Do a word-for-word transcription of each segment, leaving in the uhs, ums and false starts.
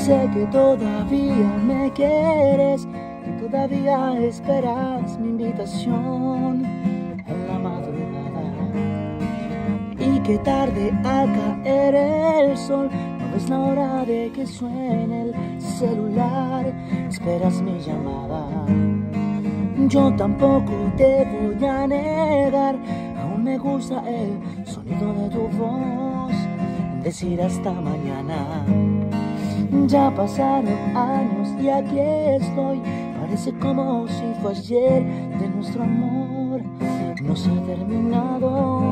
Sé que todavía me quieres, que todavía esperas mi invitación en la madrugada, y que tarde al caer el sol no es la hora de que suene el celular, esperas mi llamada. Yo tampoco te voy a negar, aún me gusta el sonido de tu voz, decir hasta mañana. Ya pasaron años y aquí estoy, parece como si fue ayer, de nuestro amor no se ha terminado.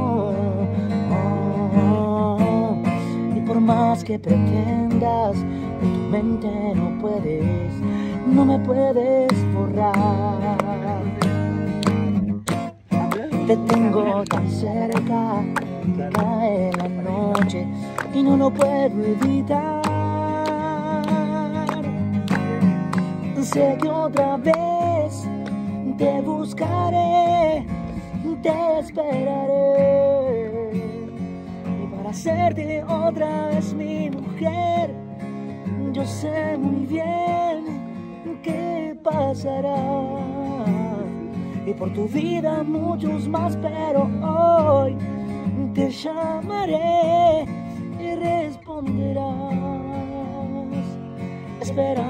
Oh, y por más que pretendas, en tu mente no puedes, no me puedes borrar. Te tengo tan cerca que cae la noche y no lo puedo evitar. Sé que otra vez te buscaré, te esperaré, y para hacerte otra vez mi mujer, yo sé muy bien qué pasará. Y por tu vida muchos más, pero hoy te llamaré y responderás. Espera